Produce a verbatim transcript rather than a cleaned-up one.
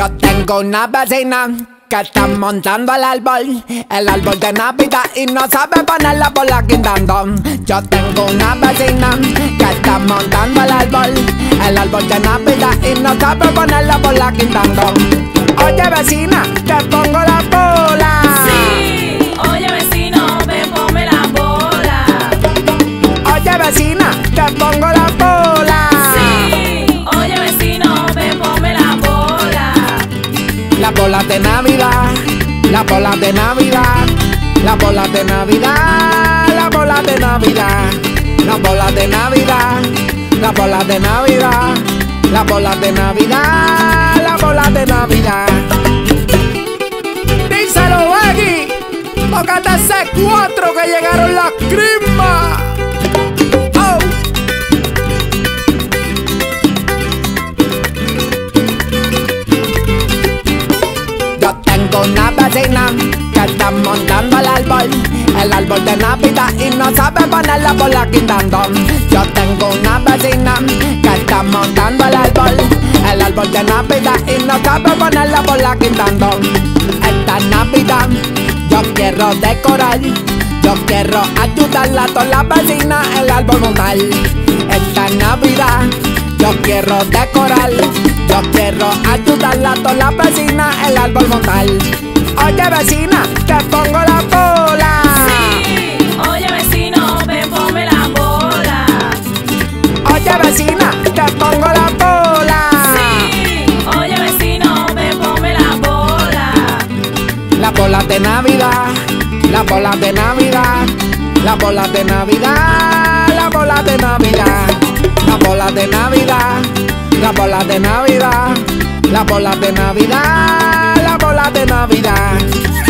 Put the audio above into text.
Yo tengo una vecina que está montando el árbol, el árbol de Navidad, y no sabe ponerla por la guindando. Yo tengo una vecina que está montando el árbol, el árbol de Navidad, y no sabe ponerla por la guindando. Oye vecina, te pongo la bola. Sí, oye vecino, ven ponme la bola. Oye vecina, te pongo la bola. Sí, oye vecino, ven ponme la bola. La bola de Navidad, la bola de Navidad, la bola de Navidad, la bola de Navidad, la bola de Navidad, la bola de Navidad, la bola de Navidad, la bola de Navidad. Díselo, Eggy, tócate ese cuatro que llegaron las crismas. Oh. Yo tengo una vecina que está montando el árbol, el árbol de Navidad, y no sabe ponerla por la guindando. Yo tengo una vecina que está montando el árbol, el árbol de Navidad, y no sabe ponerla por la guindando. Esta Navidad yo quiero decorar, yo quiero ayudarla a todas las vecinas el árbol montar. Esta Navidad yo quiero decorar, yo quiero ayudarla a todas las vecinas el árbol montar. Oye vecina, te pongo la bola. Sí, oye vecino, ven ponme la bola. Oye vecina, te pongo la bola. Sí, oye vecino, ven ponme la bola. La bola de Navidad, la bola de Navidad, la bola de Navidad, la bola de Navidad, la bola de Navidad, la bola de Navidad, la bola de Navidad, la bola de Navidad.